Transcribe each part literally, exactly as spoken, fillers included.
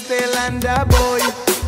Stelanda boy.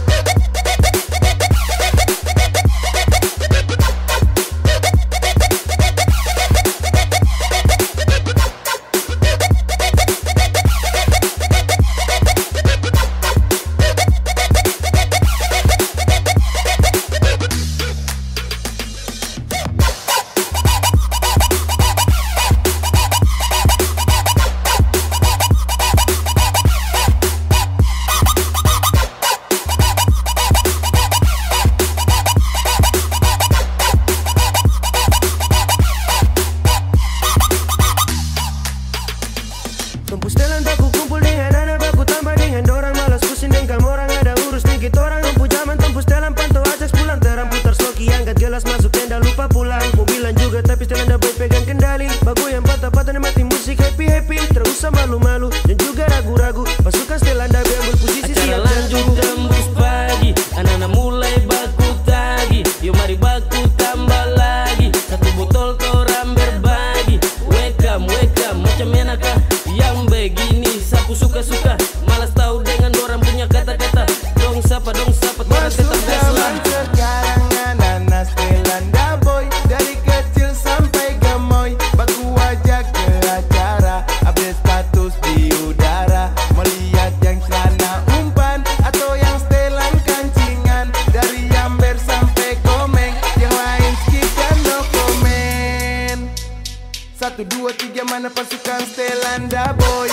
Tumpu setelan baku kumpul dengan anak baku tambah dengan dorang malas pusing dengan orang ada urus dikit orang tumpu zaman tumpu setelan pantau ajak pulang terang putar sloki angkat gelas masuk tenda lupa pulang mobilan juga tapi setelan dah boy pegang kendali bagu yang patah-patah mati musik happy happy terus malu-malu dan juga ragu-ragu pasukan setelan dah ambil posisi siap lanjut tembus pagi anak-anak mulai baku tagi yuk mari baku tambah lagi satu botol torang berbagi welcome welcome macam enakah yang begini sapu suka-suka malas tahu dengan orang punya kata-kata dong sapa dong sapa orang tetap zaman sekarang anak-anak Stelanda boy dari kecil sampai gemoy baku ajak ke acara update status di udara melihat yang celana umpan atau yang setelan kancingan dari Amber sampai Komeng yang lain skip dan no komen. Satu dua tiga mana pasukan Stelanda boy.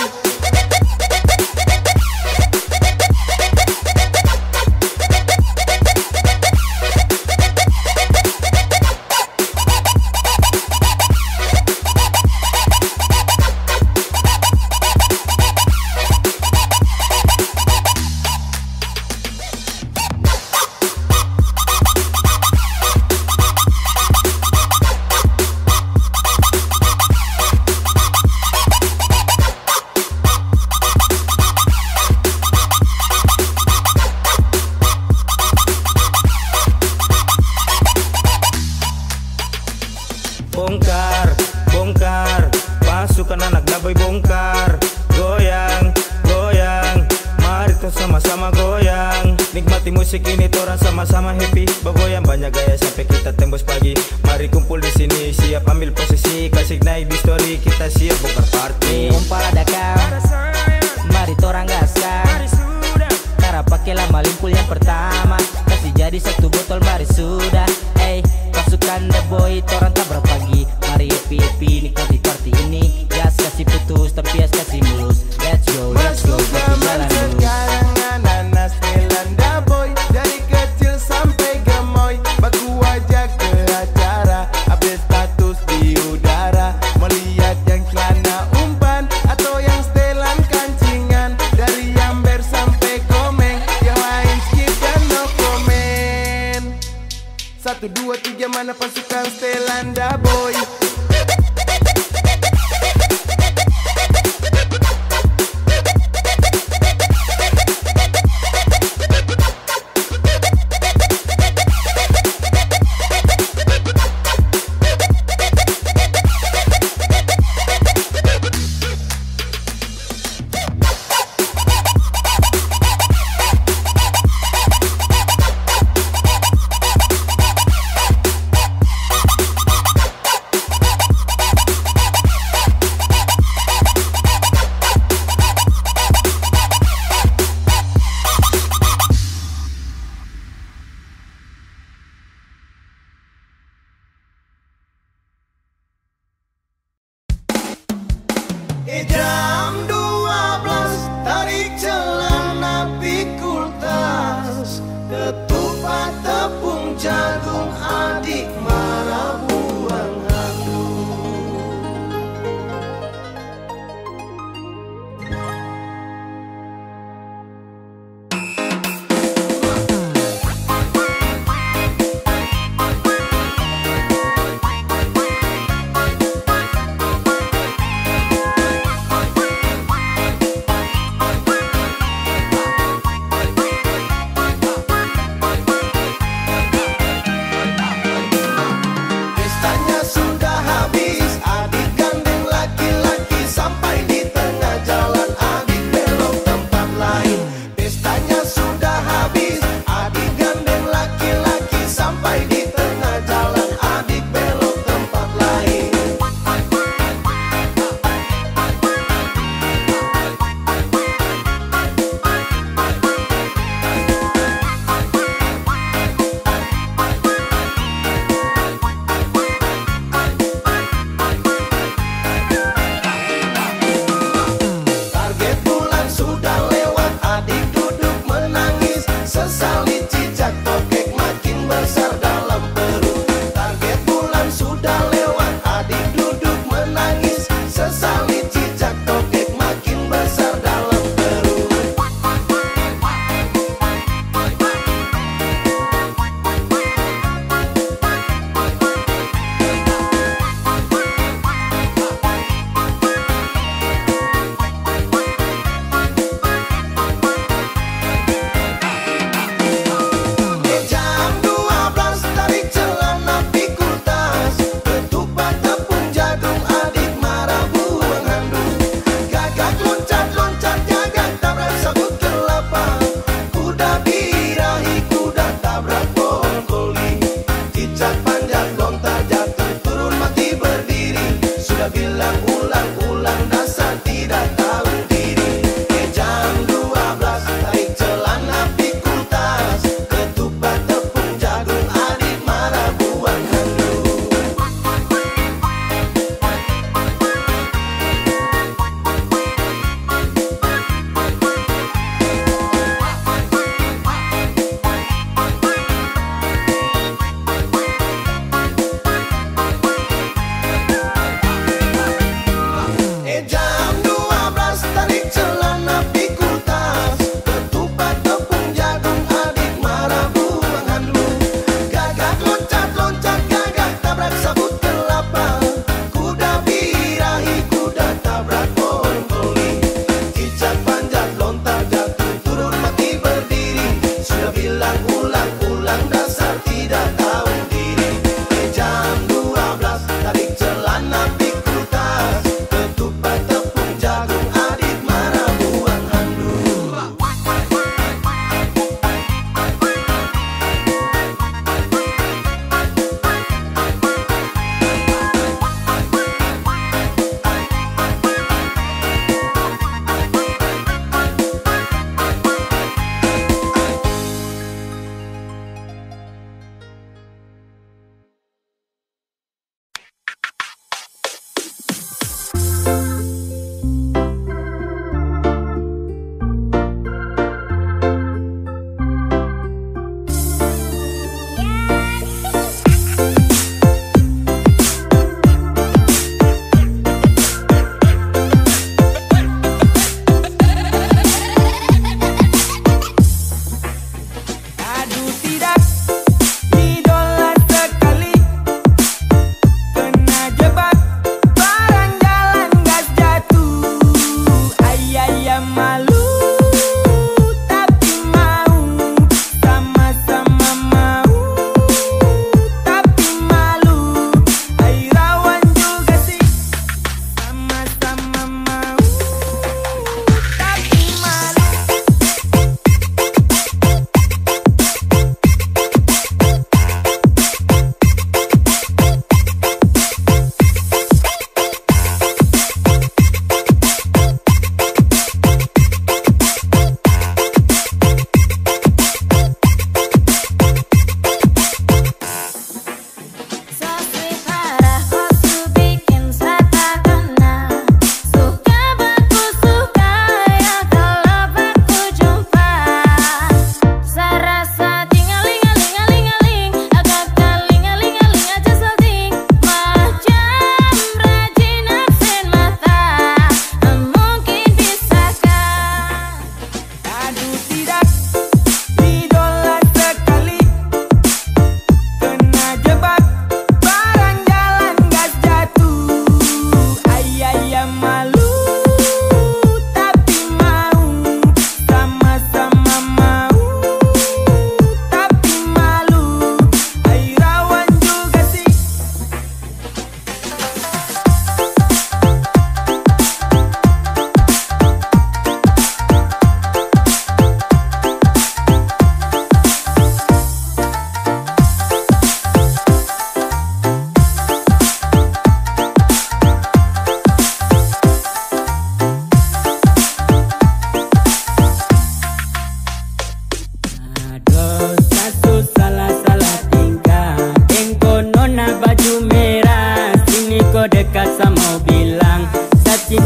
Bongkar, bongkar, pasukan anak daboy bongkar. Goyang, goyang, mari tuh sama-sama goyang. Nikmati musik ini torang sama-sama happy. Bergoyang banyak gaya sampai kita tembus pagi. Mari kumpul di sini, siap ambil posisi. Kasih naik di story, kita siap bongkar party. Kumpul ada kau, mari torang gaskan. Cara pakai lama limpul yang pertama. Kasih jadi satu botol mari sudah. Eh, pasukan the boy torang tabrak pagi. Mari happy happy nikmati party ini. Gas kasih putus tapi gas kasih mulus. Let's go let's go pakai jalan dulu. Sekarang anak-anak Stelanda boy dari kecil sampai gemoy baku ajak ke acara update status di udara melihat yang celana umpan atau yang setelan kancingan dari Amber sampai Komeng yang lain skip dan no komen. Satu dua tiga mana pasukan Stelanda boy.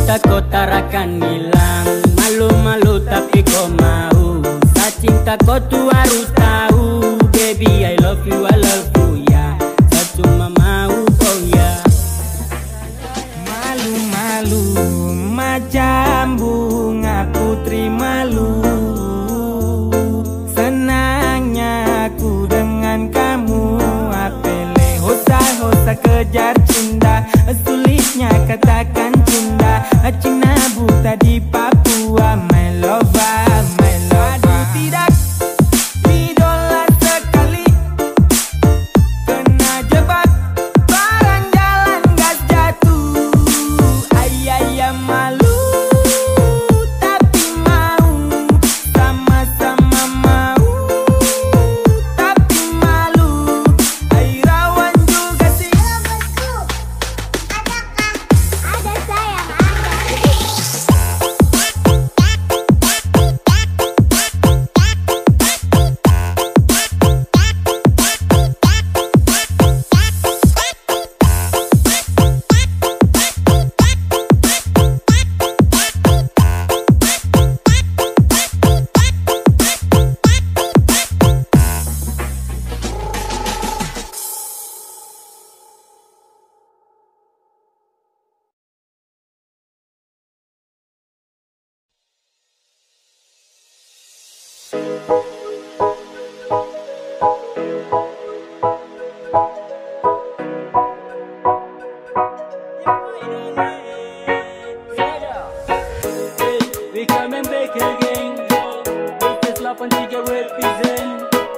kau tarakan hilang. Malu-malu tapi kau mau. Saat cinta kau tuh harus tahu. Baby I love you, I love you ya. Saya cuma mau kau ya. Malu-malu macam bunga putri malu. Senangnya aku dengan kamu. Apele hosa-hosa kejar cinta. Sulitnya katakan cinta. Cina buta di Papua. My lover, my lover. Aduh tidak, idola sekali. Kena jebak, barang jalan gas jatuh. Ayah malu, tapi mau. Sama-sama mau, tapi malu. Ay rawan juga sih. Ada sayang We coming back again. This is delapan tiga represent.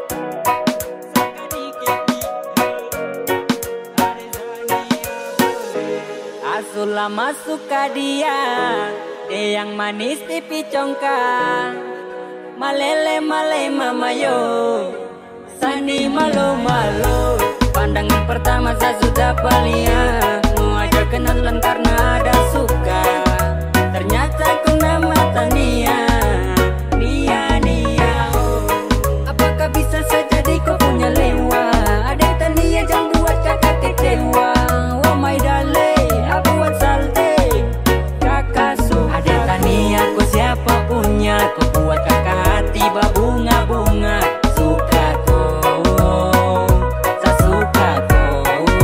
Asulah masuk ke dia, dia yang manis pipi congkak. Malele male mamayo, sani malu malu. Pandangan pertama saya sudah palia. Mau ajak kenalan karena ada suka. Ternyata ku nama Tania, Nia Nia. Oh. Apakah bisa saja di kau punya lewa? Ada Tania jangan buat kakak kecewa. Oh my darling, aku buat salte. Kakak su. Ada Tania ku siapa punya? Ku buat kakak hati berbunga-bunga. Suka kau, saya suka kau.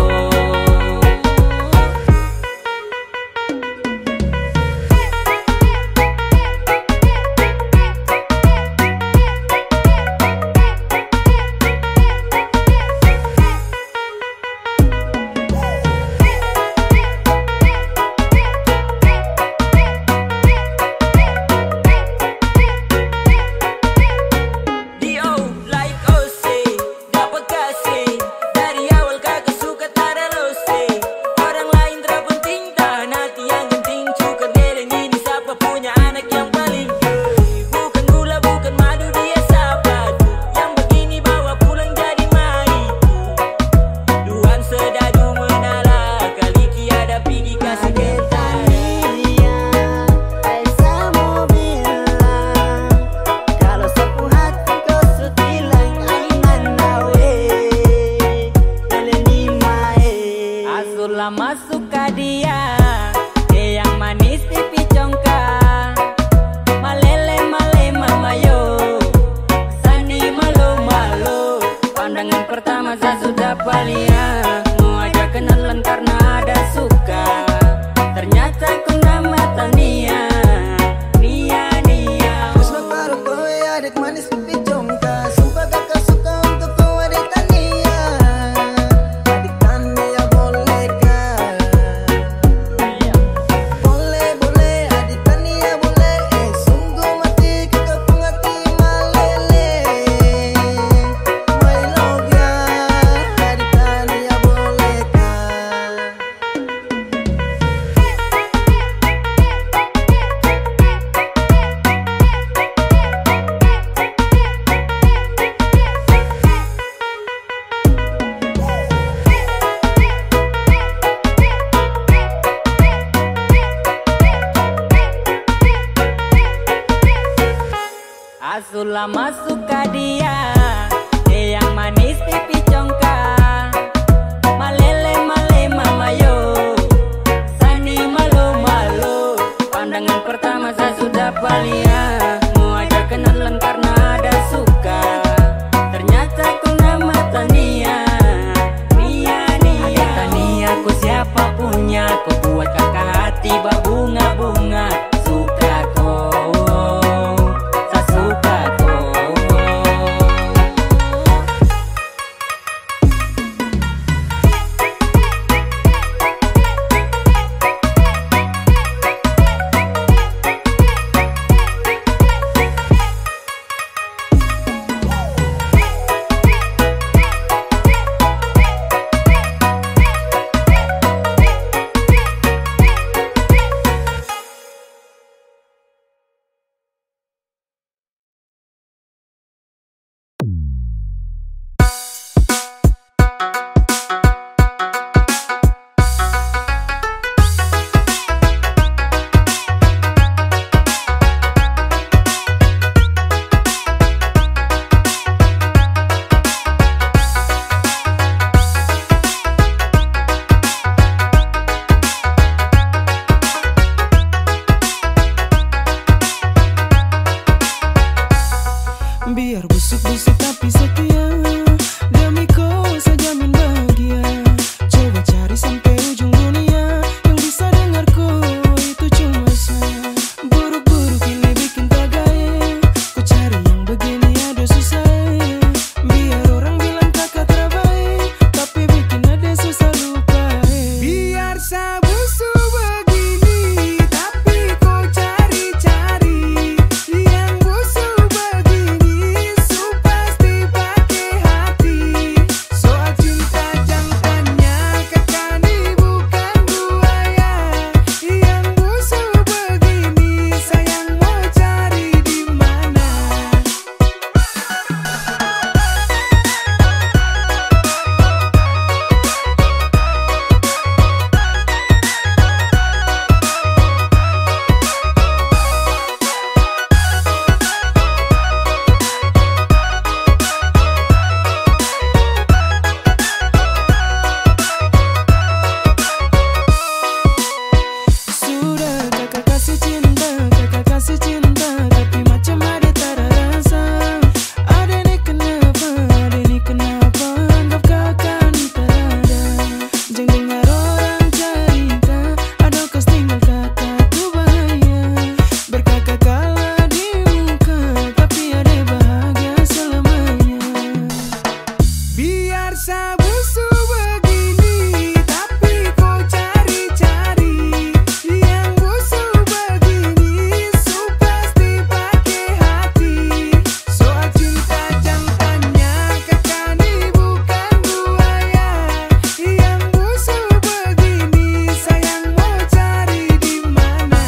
Masuk ke dia, dia yang manis pipi congkak. Malele male mamayo, sani malu malu. Pandangan pertama saya sudah palia. Mau ajak kenalan karena ada suka. Ternyata ku nama Tania, Nia Nia. Terus baru kowe adik manis pipi congkak. Sumpah kakak suka untuk kau adik Tania. Adik Tania boleh kah? Boleh boleh adik Tania boleh. Eh sungguh mati kakak pengerti malele. My love ya adik Tania boleh kah? Asulah masuk ke dia, dia yang manis pipi congkak. Malele male mamayo, sani malu malu. Valia, mau ajak kenalan karena ada suka. Ternyata kau nama Tania, Nia, Nia. Ada Tania, kau siapa punya? Kau buat kakak hati berbunga-bunga. Suka kau, saya suka kau. Biar busuk-busuk tapi setia, demi kau saya jamin bahagia. Coba cari sampai ujung dunia, yang bisa dengarku itu cuma saya. Buruk-buruk ini bikin tak gaya, kau cari yang begini ada susah. Biar orang bilang kakak terbaik, tapi bikin ada susah lupa. Biar saya busuk begini, tapi kau cari-cari yang busuk begini. Soal cinta jangan tanya, kakak ini bukan buaya. Yang busuk begini, sayang mau cari di mana? Sudah kakak kasih cinta, kakak kasih cinta, tapi macam ada tak ada rasa. Ada nih kenapa, ada nih kenapa, anggap kakak nih tak ada. Jangan dengar orang cerita, ada kas tinggal kakak tuh bahaya. Berkakak kalah di muka, tapi ada bahagia selamanya. Biar saya busuk begini, tapi kau cari-cari yang busuk begini, su pasti pakai hati. Soal cinta jangan tanya, kakak ini bukan buaya. Yang busuk begini, sayang mau cari di mana?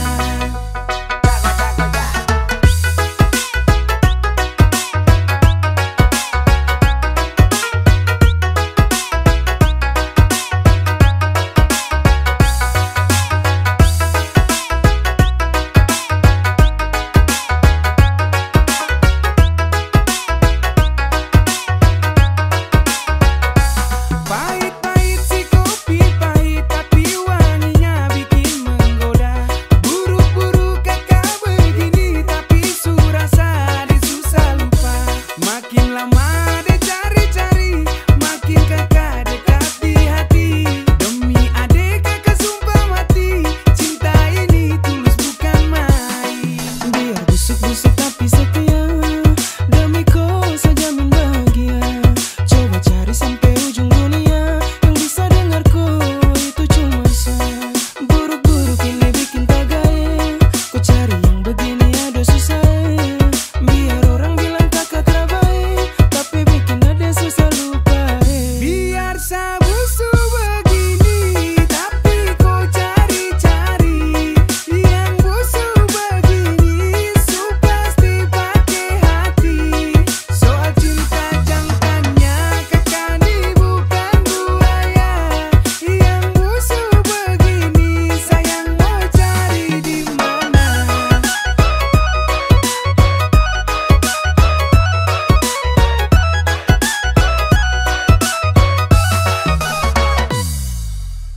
Pahit-pahit si kopi pahit, tapi wanginya bikin menggoda. Buruk-buruk kakak begini, tapi su rasa dia susah lupa. Makin lama dia cari-cari, makin kakak dekat di hati. Demi adek kakak sumpah mati, cinta ini tulus bukan main. Biar busuk-busuk tapi setia, demi kau saya jamin bahagia. Coba cari sampai ujung dunia, yang bisa dengarku itu cuma saya. Buruk-buruk ini bikin tak gaya, kau cari yang begini ada susah. Biar orang bilang kakak terbaik, tapi bikin ada susah lupa. Biar saya busuk begini, tapi kau cari-cari yang busuk begini, su pasti pakai hati. Soal cinta jangan tanya, kakak ini bukan buaya. Yang busuk begini, sayang mau cari di mana?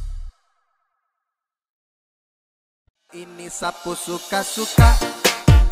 Ini sapu suka-suka,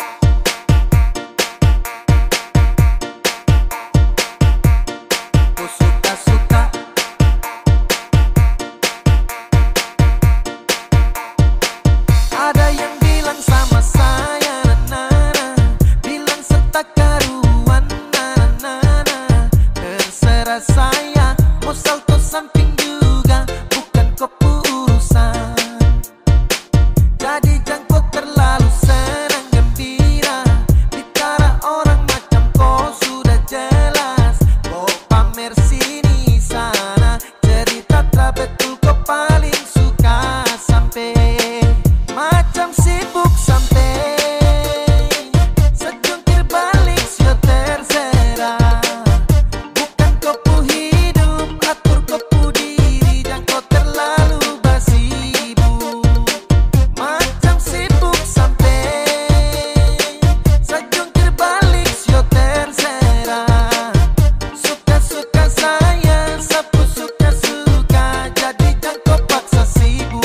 sayang, mau salto samping juga bukan kau urusan. Jadi jangan kau terlalu senang gembira, bicara orang macam kau sudah jelas. Kau pamer sini sana, cerita tak betul kau paling suka sampai macam sibuk sampai sejungkir balik sio terserah. Bukan kau pu hidup, atur kau pu diri, dan kau terlalu basibuk. Macam sibuk sampai sejungkir balik sio terserah. Suka-suka saya, sapu suka-suka, jadi jangan kau paksa sibuk.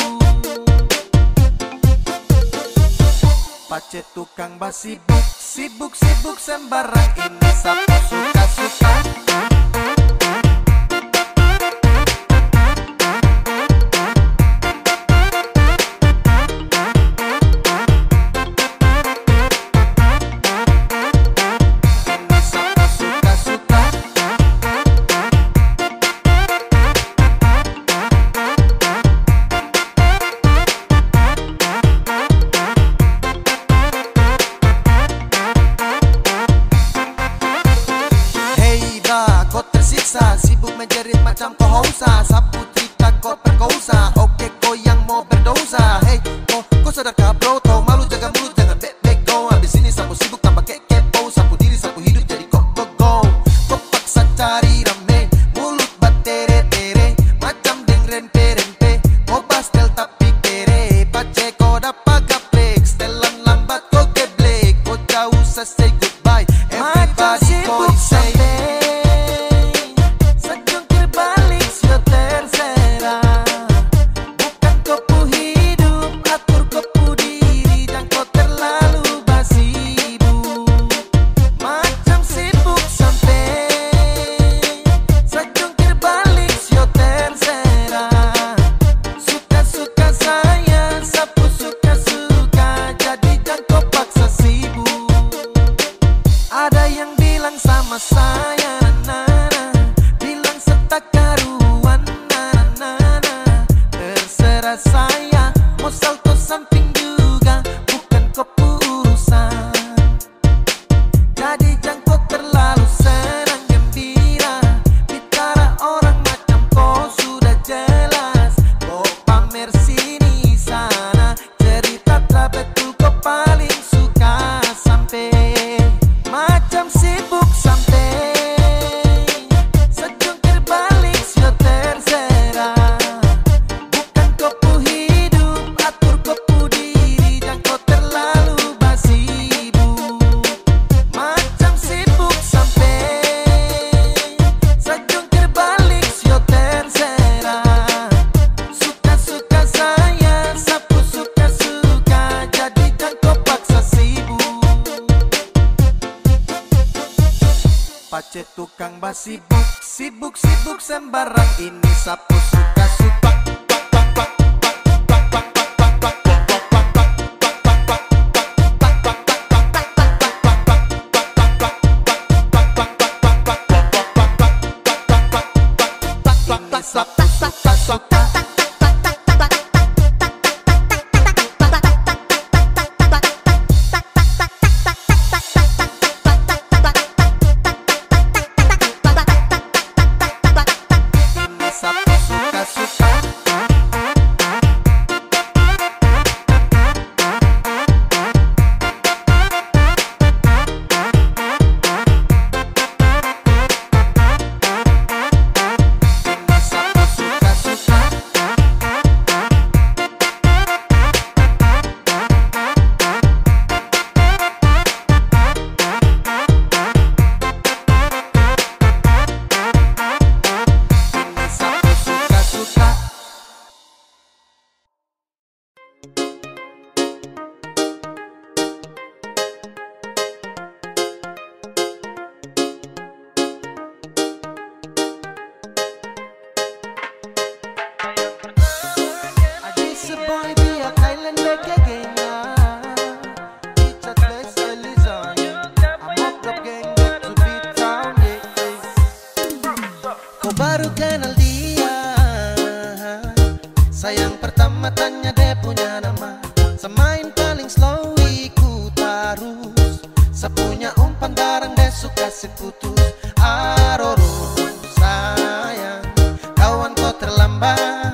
Pace tukang basibuk, sibuk-sibuk sembarang, ini sapu suka-suka. Ini sapu suka-suka. Hei dah, kau tersiksa, sibuk menjerit macam kau hausa. Sapu cerita kau perkosa, oke kau yang mau berdosa. Hei, kau, kau sadarkah bro, tau malu jaga mulut, jangan bek-bek go. Habis ini sapu sibuk tambah kepo, sapu diri, sapu hidup jadi kok go go. Kau paksa cari rame, mulut batere-tere, macam deng rempe-rempe. Kau pastel tapi kere, pace kau dapat gaplek, setelan lambat kau geblek. Kau jauh say goodbye, everybody kau say. Sejungkir balik sio terserah. Bukan kau pu hidup, atur kau pu diri, dan kau terlalu basibuk. Macam sibuk sampai sejungkir balik sio terserah. Suka-suka saya, sapu suka-suka, jadi jangan kau paksa sibuk. Ada yang bilang sama saya, nana, bilang setak karuan, nana, terserah saya, mau salto samping juga bukan kau urusan. Jadi jangan kau terlalu senang gembira, bicara orang macam kau sudah jelas. Kau pamer sini sana, cerita tak betul kau paling suka sampai macam sibuk sampai sejungkir balik sio terserah. Bukan kau pu hidup, atur kau pu diri, dan kau terlalu basibuk. Macam sibuk sampai sejungkir balik sio terserah. Suka-suka saya, sapu suka-suka, jadi jangan kau paksa sibuk. Pace tukang basibuk, sibuk-sibuk sembarang, ini sapu suka-suka. Ini sapu suka-suka. Ini sapu suka-suka. matanya dia punya nama. Semain paling slow ikut arus. Sepunya umpan barang dia suka si putus. Aroro sayang, kawan kau terlambat.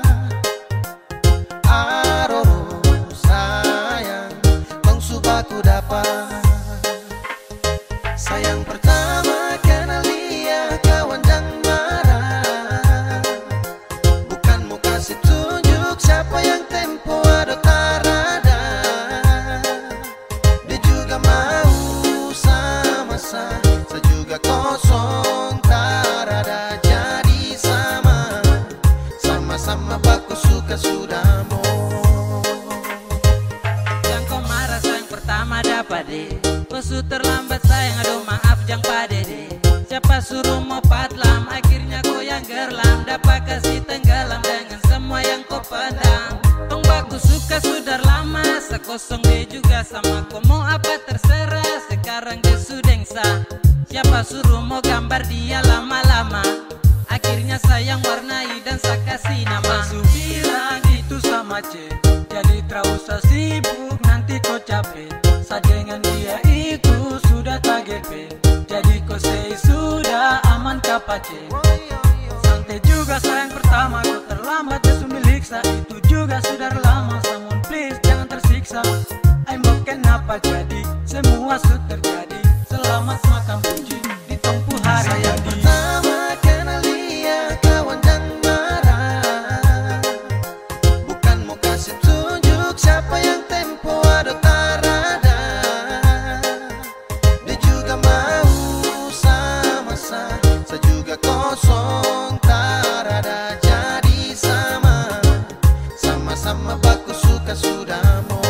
Aroro sayang, tong subaku dapat. Sayang pertama kenal dia kawan jangan marah. Bukan mau kasih tunjuk siapa yang tempo ada tarada. Dia juga mau sama-sama, saya juga kosong tarada. Jadi sama, sama-sama baku suka sudah mau. Yang kau marah sayang pertama dapat deh. Kau su terlambat sayang, aduh maaf jang padede. Siapa suruh mau padlam, akhirnya kau yang gerlam. Dapat kasih tenggelam dengan semua yang kau pedang. Tong baku suka sudah lama, sekosong dia juga sama. Kau mau apa terserah, sekarang dia sudengsa. Siapa suruh mau gambar dia lama-lama, akhirnya sayang warnai dan saya kasih nama. Su bilang itu sama C, jadi terus sibuk nanti kau capek. Sa dengan dia itu sudah tak G P, jadi kau say sudah aman kapace. Santai juga sayang pertama kau terlambat jesu milik sa. Itu juga sudah lama, someone please jangan tersiksa. I'm bukan apa jadi, semua sudah terjadi. Selamat makan puji di tempuh hari Sayang jadi. pertama kenal dia kawan jangan marah. Bukan mau kasih tunjuk siapa yang tempo ada tarada. Dia juga mau sama-sama, saya juga kosong tarada. Jadi sama, sama-sama baku suka sudah mau.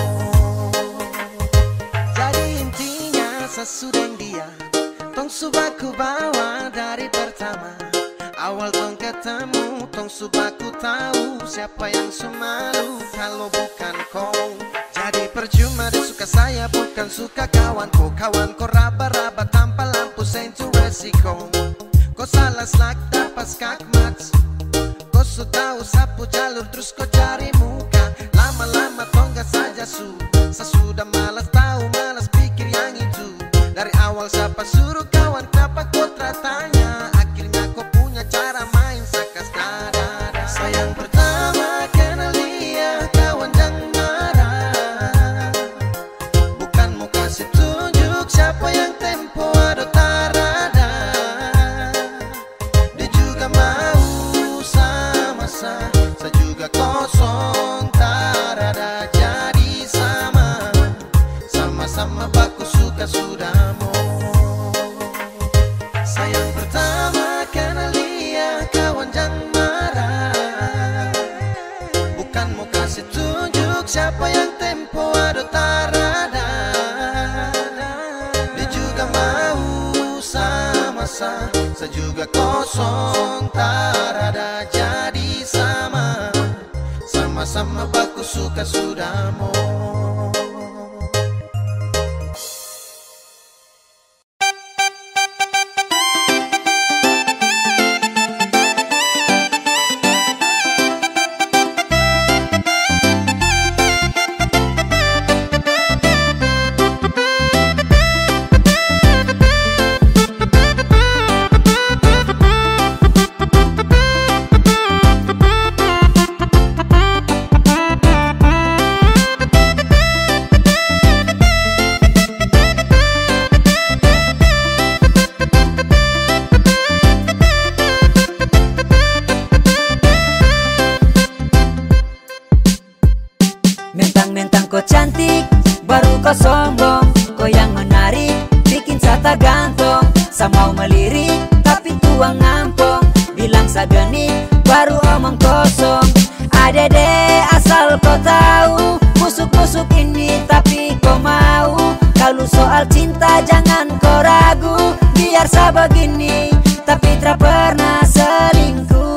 Jadi intinya sesudeng dia tong subaku bawa dari pertama. Awal tong ketemu tong subaku tahu siapa yang semalu kalau bukan kau. Jadi percuma dia suka saya bukan suka kawanku. Kawanku raba-raba tanpa lampu sentu resiko. Kau salah slack dapat skakmat. Kau sudah sapu jalur terus kau cari muka. Lama-lama tong gak saja su. Saya sudah malas tahu malas pikir yang itu. Dari awal siapa suruh kawan kenapa kau tanya. Akhirnya kau punya cara main sakas dada. Sayang pertama kenal dia kawan jangan marah. Bukan mau kasih tunjuk siapa yang tempo ada tarada. Dia juga mau sama-sama, saya juga kosong tarada. Jadi sama, sama-sama baku suka sudah mau. Sayang pertama kenal dia kawan jangan marah. Bukan mau kasih tunjuk siapa yang tempo ada tarada. Dia juga mau sama-sama, saya juga kosong tarada. Jadi sama, sama-sama baku suka sudah mau. Mentang-mentang kau cantik, baru kau sombong. Kau yang menarik, bikin sata gantong. Sa mau melirik, tapi tuang ngampong. Bilang sa genit, baru omong kosong. Adede asal kau tahu, musuk-musuk ini tapi kau mau. Kalau soal cinta jangan kau ragu. Biar sa begini, tapi tak pernah selingkuh.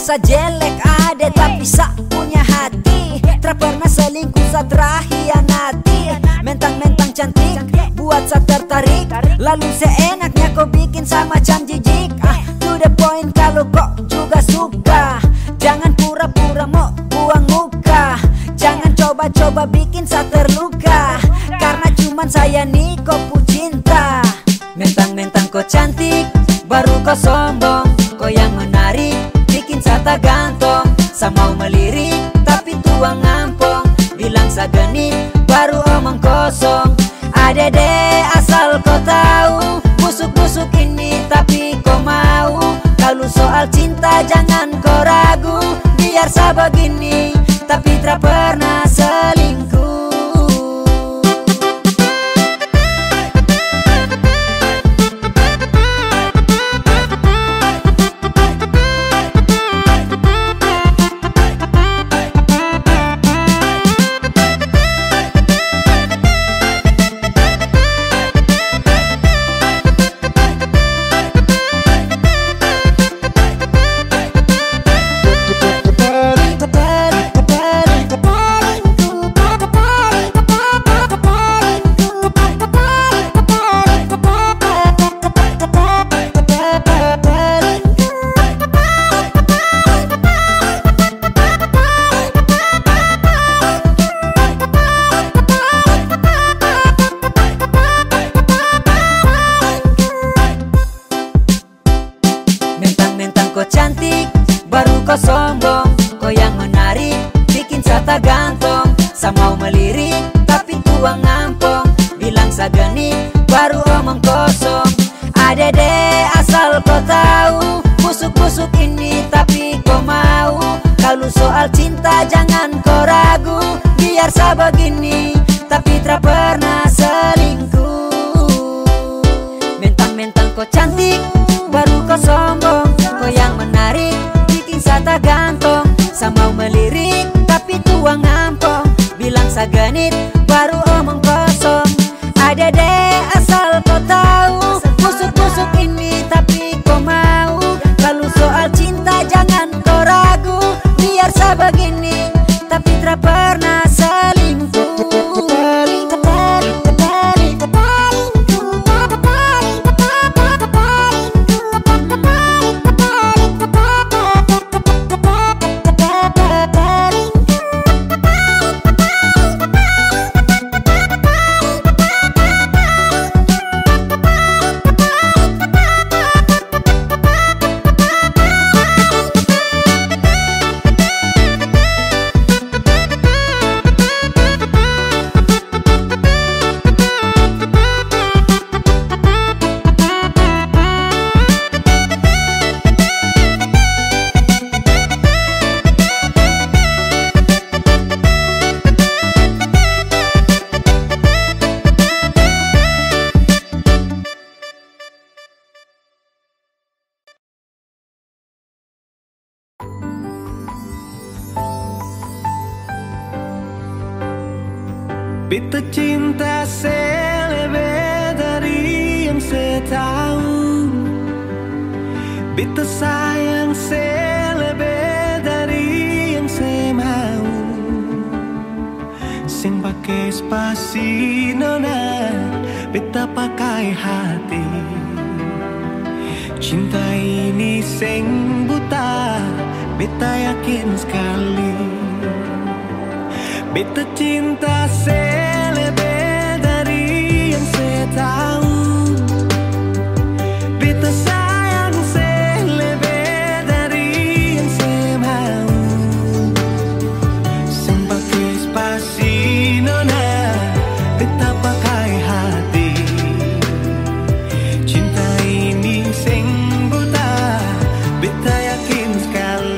sa jelek ada tapi sa punya hati. Tak pernah selingkuh sa terhianati. Mentang-mentang cantik buat sa tertarik. Lalu seenaknya kau bikin sa macam jijik. ah, To the point kalau kau juga suka. Jangan pura-pura mau buang muka. Jangan coba-coba bikin sa terluka. Karena cuman saya nih kau pu cinta. Mentang-mentang kau cantik baru kau sombong. Kau yang menarik bikin sa tak gantung. Sa mau melirik tapi tuang ngampong. Bilang sa genit baru omong kosong. Adede asal kau tahu, busuk-busuk ini tapi kau mau. Kalau soal cinta jangan kau ragu. Biar sa begini tapi tak pernah selingkuh. Mentang-mentang kau cantik baru kau sombong. Kau yang menarik bikin sa tak gantung. Sa mau melirik tapi tuang ngampong. Bilang sa genit baru omong kosong. Adede asal kau tahu, busuk-busuk ini tapi kau mau. Kalau soal cinta jangan kau ragu. Biar sa begini tapi tak pernah selingkuh. Mentang-mentang kau cantik baru kau sombong. Kau yang menarik bikin sa tak gantung. Sa mau melirik tapi tuang ngampong. Bilang sa genit baru omong kosong. Adede asal kau tahu, busuk-busuk ini tapi kau mau. Kalau soal cinta jangan kau ragu. Biar sa begini tapi tak pernah selingkuh. Beta cinta selebih dari yang saya tahu. Beta sayang selebih dari yang saya mau. Sing pakai spasi nona, beta pakai hati. Cinta ini sing buta, beta yakin sekali. Beta cinta selebih dari yang saya tahu. Beta sayang selebih dari yang saya mau. Sempake spasi nona, beta pakai hati. Cinta ini sing buta, beta yakin sekali.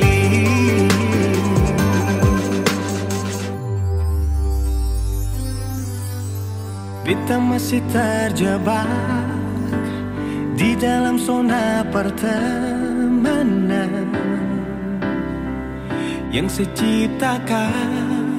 Beta masih terjebak di dalam zona pertemanan yang saya ciptakan.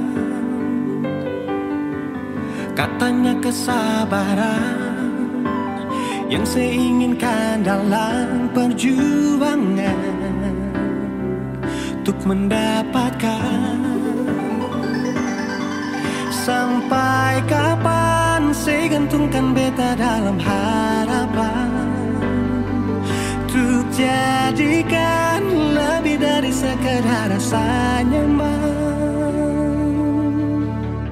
Katanya kesabaran yang saya inginkan dalam perjuangan. untuk mendapatkan. Sampai kapan saya gantungkan beta dalam harapan untuk jadikan lebih dari sekedar rasa nyaman.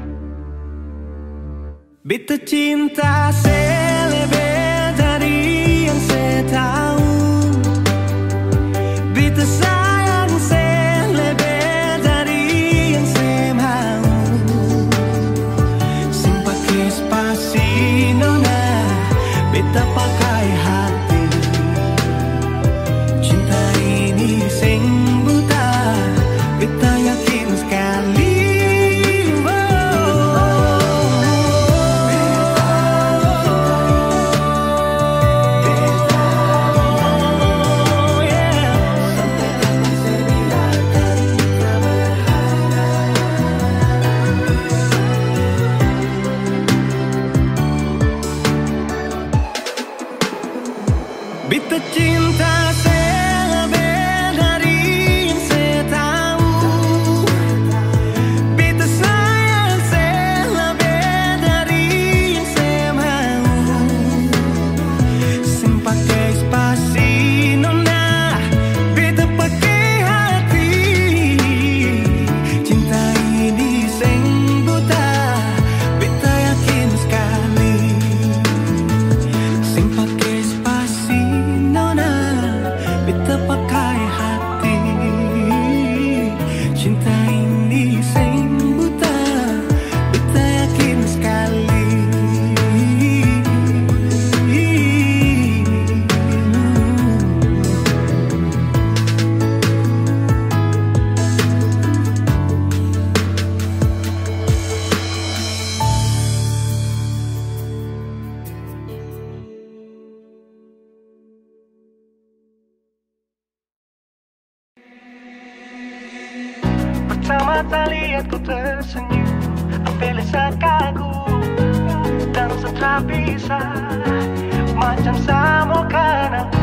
Beta cinta saya lebih dari yang saya tahu. Beta sayang saya lebih dari yang saya mau. Sing pakai spasi nona, beta pakai hati. Cinta ini sing buta, beta yakin sekali. Beta cinta saya lebih dari yang saya tahu. Beta sayang saya lebih dari yang saya mau. Sing pakai spasi nona, beta pakai hati. Cinta ini sing buta, beta yakin sekali. Sing pakai spasi nona, beta pakai hati. Cinta ini sing buta, beta yakin sekali. Pertama lihat ku tersenyum, ambil sekagum dan setelah bisa macam samokan aku.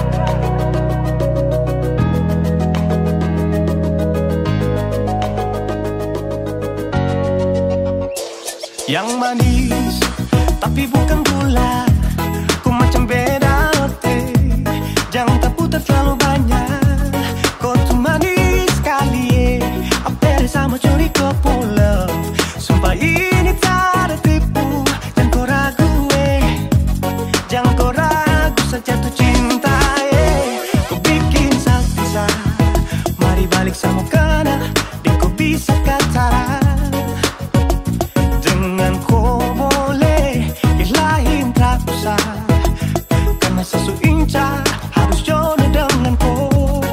Yang manis tapi bukan gula, ku macam beda ote. Jangan terputar terlalu banyak, kau tuh manis sekali. Apel sama curi kau pulau, sumpah ini tak ada tipu. Jangan kau ragu eh, jangan kau ragu saja tuh cinta eh. Kau bikin salsa, mari balik sama kena, di kau bisa kataran. Dengan kau boleh ilahin tak usah, karena sesu inca harus jodoh dengan kau.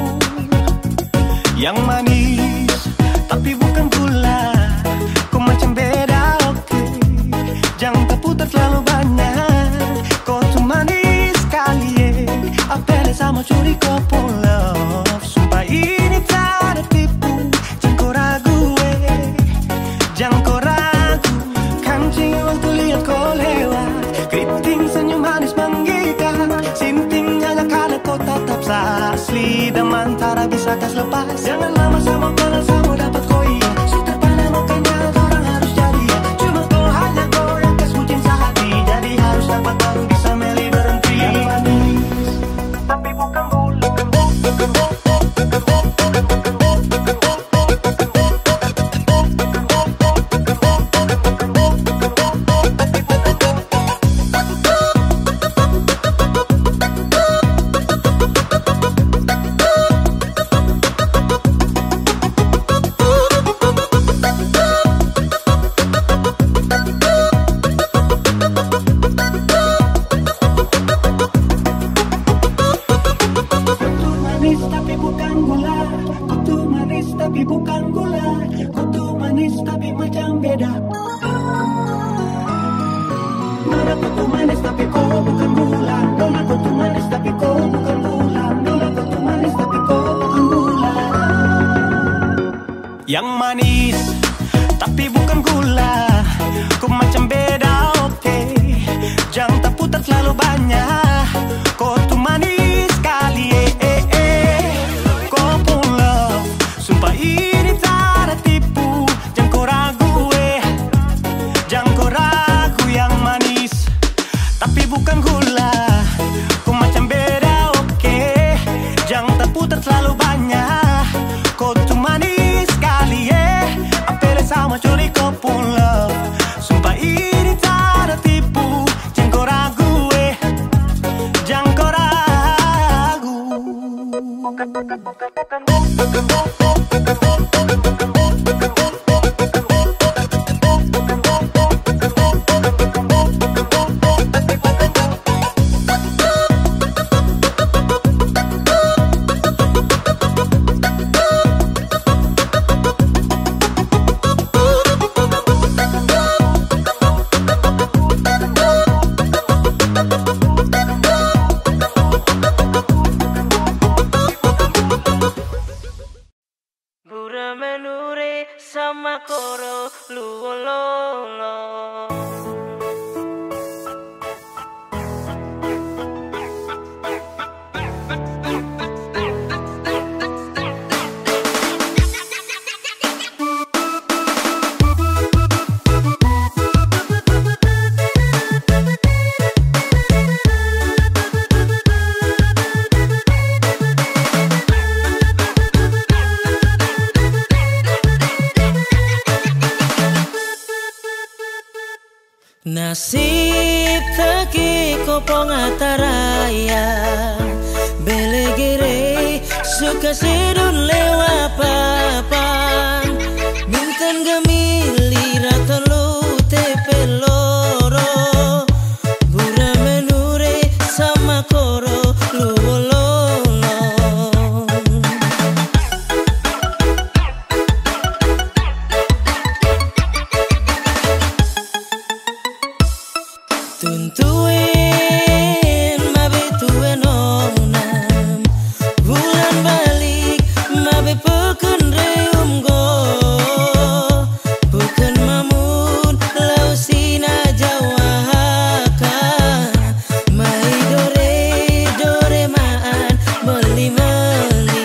Yang manis tapi bukan gula, kau macam beda oke. Jangan terputar terlalu banyak, kau tuh manis sekali eh. Apel sama curi kau pulau, sumpah ini tak ada tipu. Jangan kau ragu eh, jangan kau ragu. Kancing waktu lihat kau lewat, keriting senyum manis menggigit. Sintingnya yang kada kau tetap asli, dan mantara bisa kas lepas. Jangan lama sama kenal sama dapat kau iya. Sudah pada makanya orang harus jadi. Cuma kau hanya kau yang kas bucin sehati, jadi harus dapat baru bisa meli berhenti. Yang manis tapi bukan gula, tapi bukan gula. Kau tuh manis tapi macam beda. Nona kau tuh manis tapi kau bukan gula. Nona kau tuh manis tapi kau bukan gula. Nona kau tuh manis tapi kau bukan gula. Yang manis tapi bukan gula, kau macam beda oke. Jangan tak putar terlalu banyak, kau tuh manis sekali eh eh eh. Kau pun love, Nasib taki kopong ataraya belegere suka sedun lewa papan mintan gemili ratolo tepeloro bura menure sama koro luololo. Tuntuin mabe tuen onam bulan balik mabe peken reum go bukan mamun lau sina jawaka mai dore dore maan meli meli.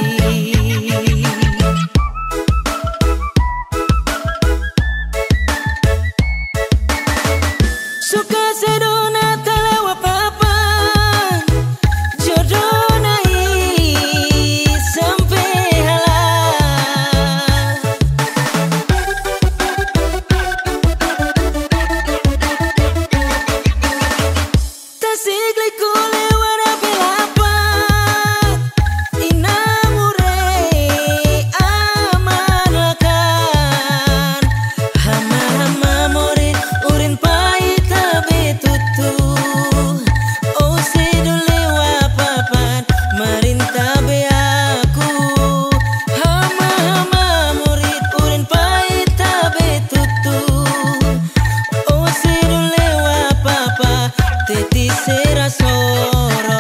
Suka sedona talawa papan jodoh nai sampai halal tasigli kule wara belapan inamure amanakan hama hama morin urin pahit betutu oh sedule wapapan marinta be aku hama hama murid urin pahit betutu oh sedule wapapa teti serasoro.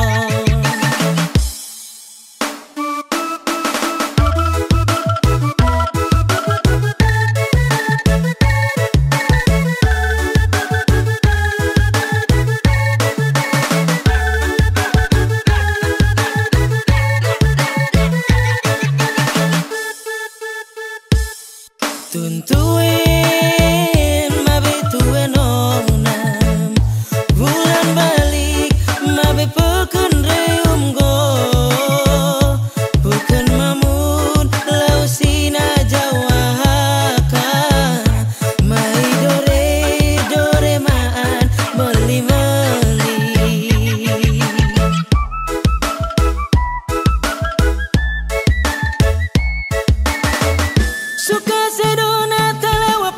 Tuntuin mabe tuen onam bulan balik mabe peken reum go bukan mamun lau sina jawaka mai dore dore maan meli meli. Suka sedona talawa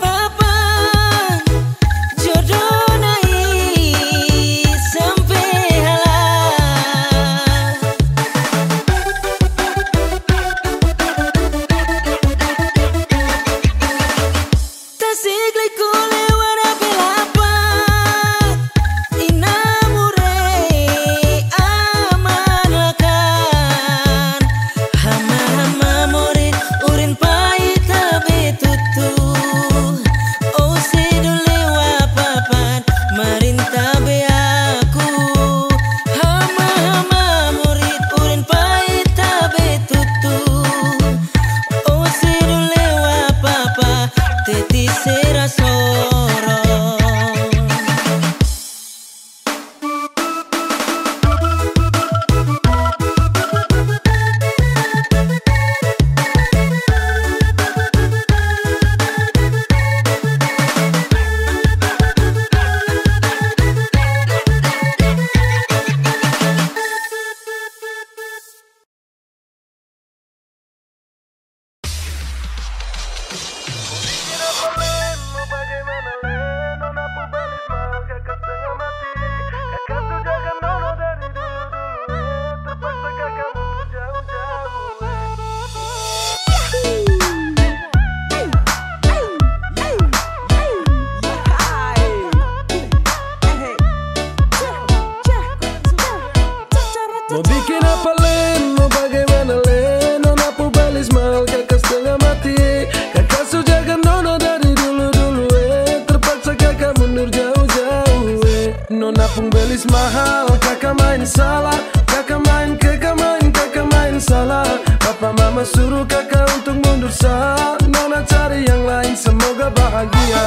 belis mahal, kakak main salah. Kakak main, kakak main, kakak main salah. Papa mama suruh kakak untuk mundur sah. Nona cari yang lain, semoga bahagia.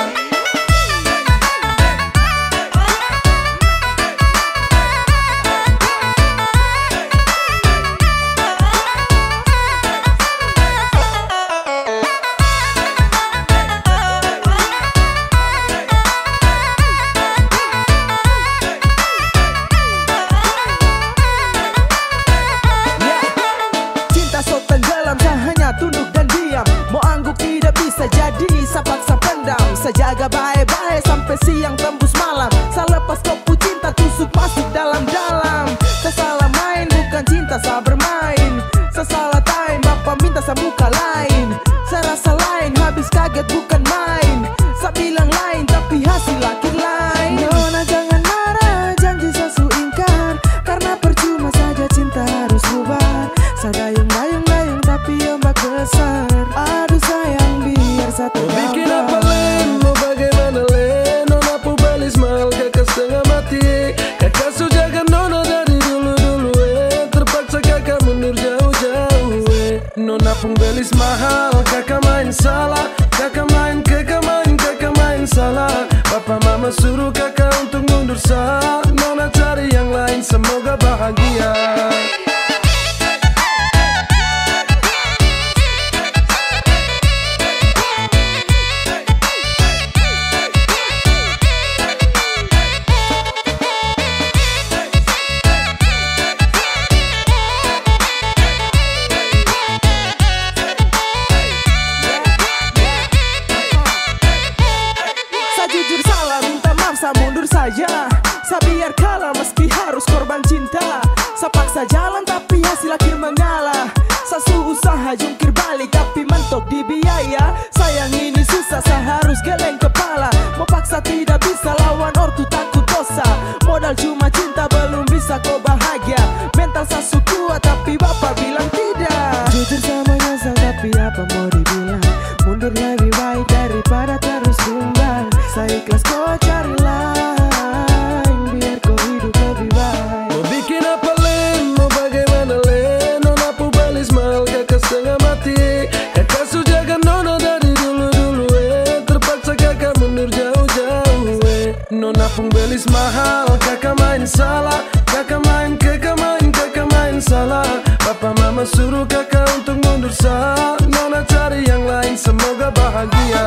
Jaga baik-baik sampai siang tembus malam. Selepas kopu cinta tusuk masuk dalam-dalam. Saya salah main bukan cinta saya bermain. Saya salah time bapak minta saya muka lain. Saya rasa lain habis kaget bukan main. Saya bilang lain tapi hasil akhir lain. Nona jangan marah janji saya su ingkar. Karena percuma saja cinta harus bubar. Saya dayung-dayung-dayung tapi ombak besar. Aduh sayang biar satu bikin apa lain? Bagaimana le, nona pu belis mahal, kakak setengah mati. Kakak su jaga nona dari dulu-dulu eh. Terpaksa kakak mundur jauh-jauh eh. Nona pu belis mahal, kakak main salah. Kakak main, kakak main, kakak main salah. Papa mama suruh kakak untuk mundur sah. Nona cari yang lain, semoga bahagia. Saja, saya biar kalah meski harus korban cinta. Saya paksa jalan tapi hasil akhir mengalah. Saya usaha jungkir balik tapi mentok di biaya. Sayang ini susah, saya harus geleng kepala. Mau paksa tidak bisa lawan ortu takut dosa. Modal cuma cinta belum bisa kau bahagia. Mental saya su kuat tapi bapak bilang tidak. Jujur sama nyesal tapi apa mau dibilang. Mundur lebih baik daripada terus tumbang. Saya ikhlas kau cari lain. Kakak su jaga nona dari dulu-dulu eh. Terpaksa kakak mundur jauh-jauh eh. Nona pun belis mahal, kakak main salah. Kakak main, kakak main, kakak main salah. Papa mama suruh kakak untuk mundur sah. Nona cari yang lain, semoga bahagia.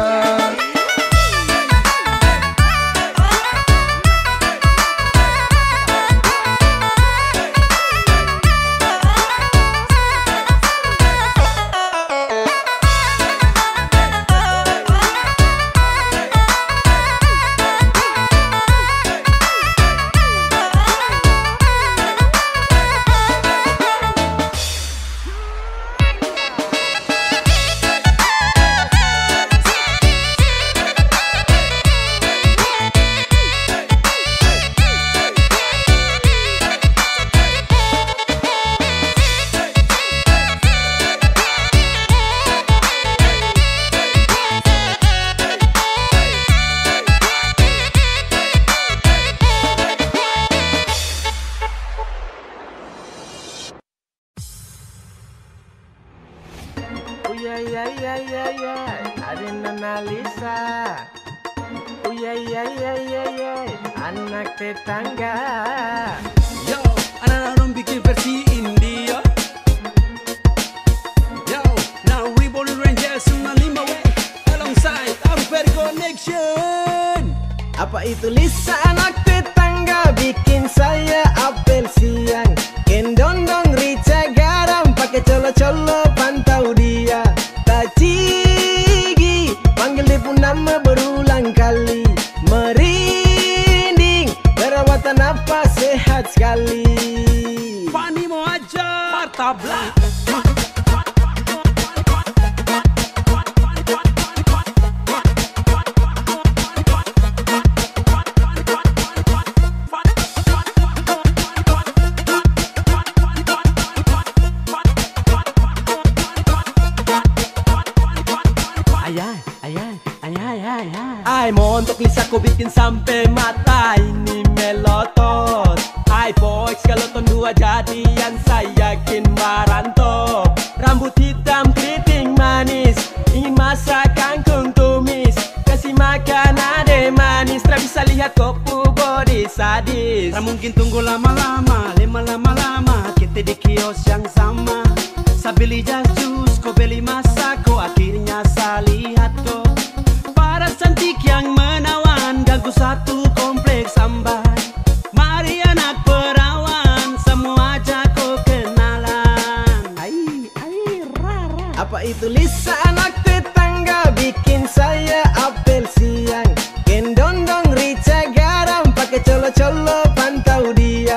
ya ya ya ya ya, ada Nona Lisa. Oh ya ya ya ya ya, anak tetangga. Yo, anak-anak dong bikin versi indie yo. Yo, now we born Rangers lima lima way alongside Ampere Connection. Apa itu Lisa anak tetangga bikin saya apel siang. Kendondong rica garam pakai colo-colo pantau dia. Tacigi panggil dia pun nama berulang kali. Merinding perawatan apa sehat sekali. Fani mau ajar tabla. Ay montok Lisa ko bikin sampai mata ini melotot. Alex kalau ton dua jadian saya yakin merantau. Rambut hitam keriting manis, ingin masak kangkung tumis, kasih makan ade manis, tak bisa lihat kopu body sadis. Tak mungkin tunggu lama-lama, lima lama-lama kita di kios yang sama. Saya beli jas jus, kau beli masak, kau akhirnya saya lihat kau paras cantik yang menawan, ganggu satu kompleks amban. Mari anak perawan, semua ajak kau kenalan. Ai, ai, rara. Apa itu Lisa anak tetangga bikin saya apel siang. Gendondong rica garam pakai colo-colo pantau dia.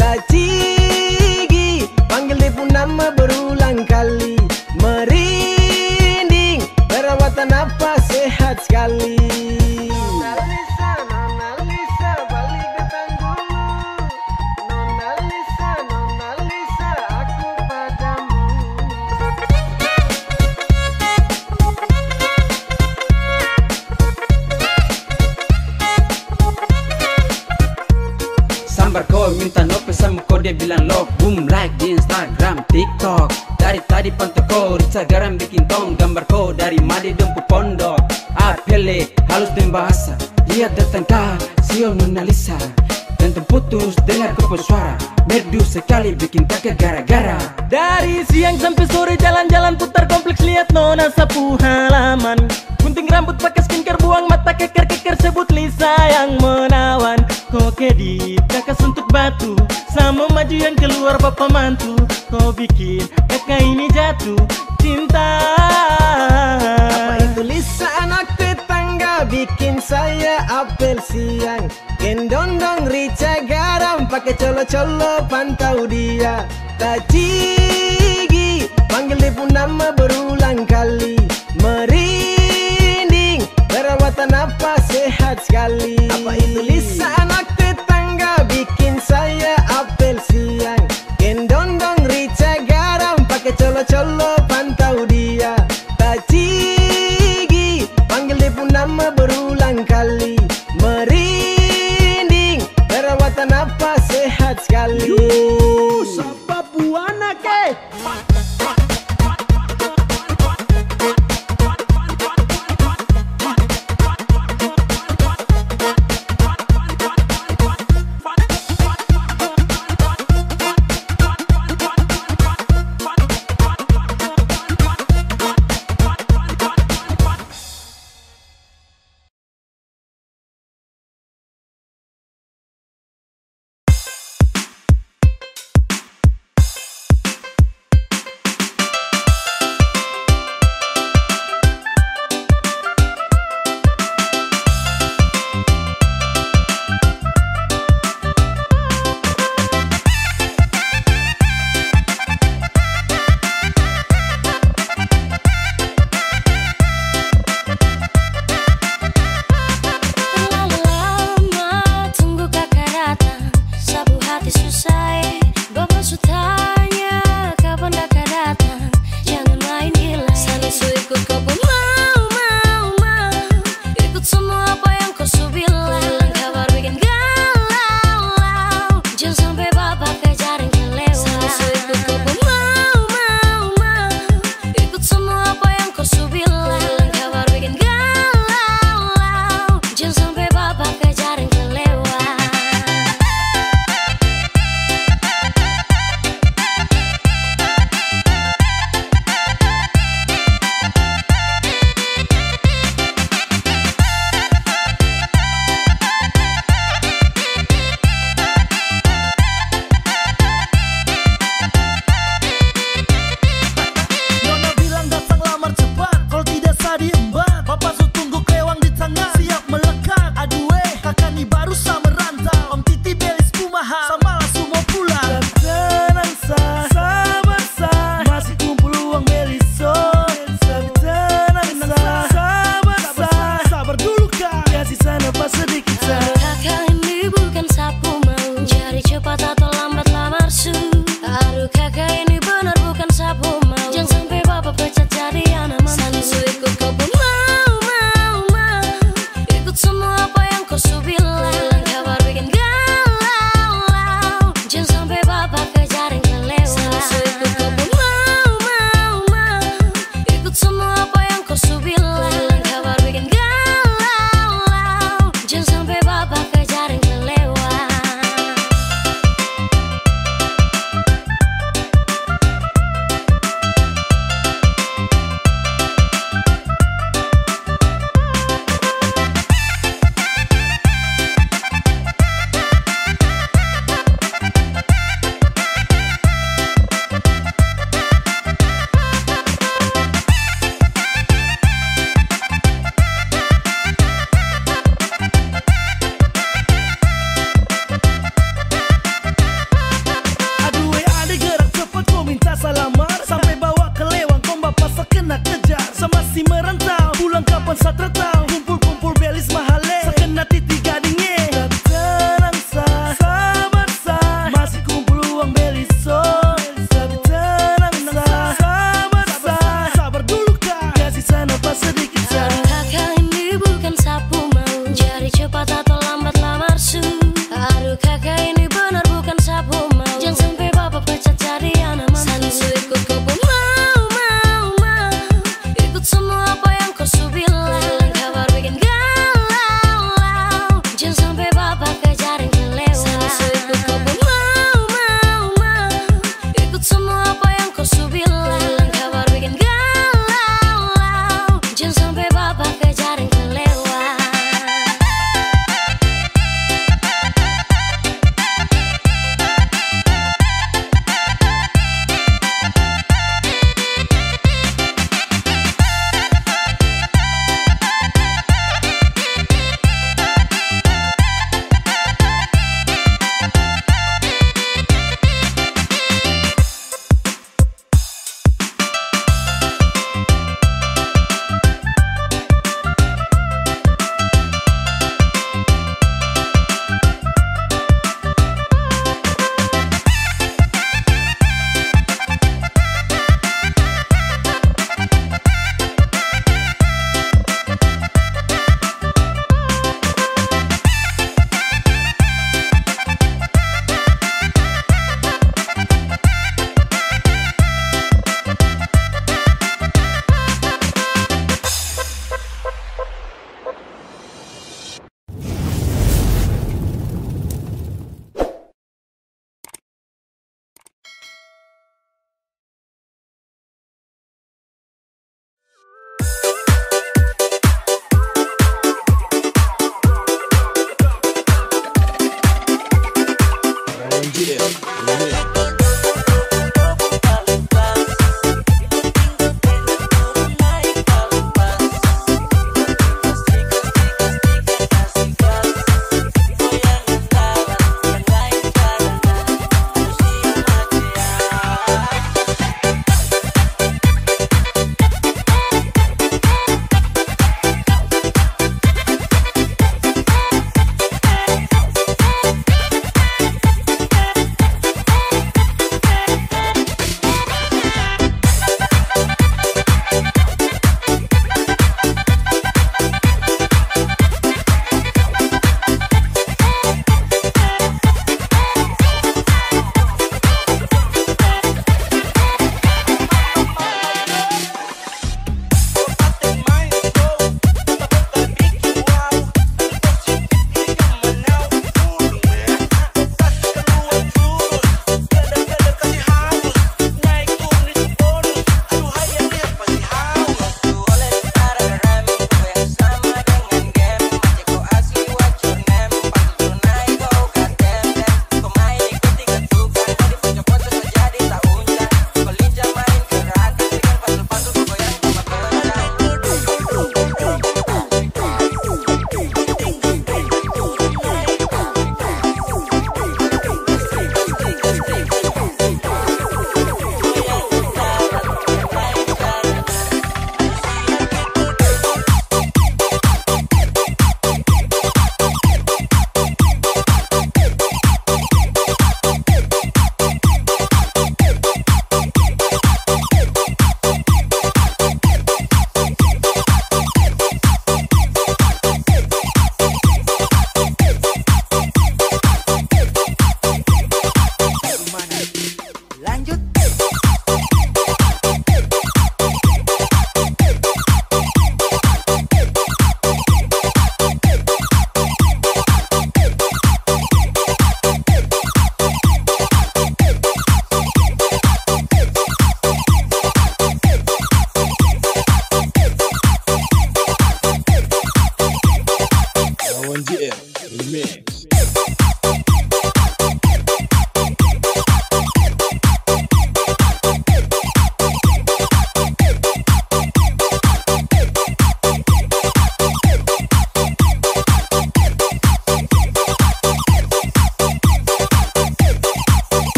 Tacigi panggil dia pun nama berulang kali. Merinding perawatan apa sehat sekali. Nona Lisa, Nona Lisa balik datang dulu. Nona Lisa, Nona Lisa aku padamu. Sambar kau minta nope sama kau dia bilang love. Boom like di Instagram, TikTok. Dari tadi pantau kau rica garam bikin tong. Gambar kau dari Madi Dempu Pondok. Apele halus dan bahasa, lihat datang kau sio Nona Lisa. Dan terputus dengar kau suara, merdu sekali bikin kakek gara-gara. Dari siang sampai sore jalan-jalan putar kompleks lihat nona sapu halaman. Gunting rambut pakai skincare, buang mata keker-keker, sebut Lisa yang menawan. Kau kedip kakak suntuk batu, sama maju yang keluar bapak mantu. Kau bikin kakak ini jatuh cinta. Apa itu Lisa anak tetangga bikin saya apel siang. Gendondong rica garam pakai colo-colo pantau dia. Tacigi panggil dia pun nama berulang kali. Merinding perawatan apa sehat sekali. Apa itu Lisa anak tetangga bikin saya apel siang. Gendondong rica garam pakai colo-colo pantau dia. Tacigi panggil dia pun nama berulang kali. Merinding perawatan apa sehat sekali. Sapa buana ke? Satra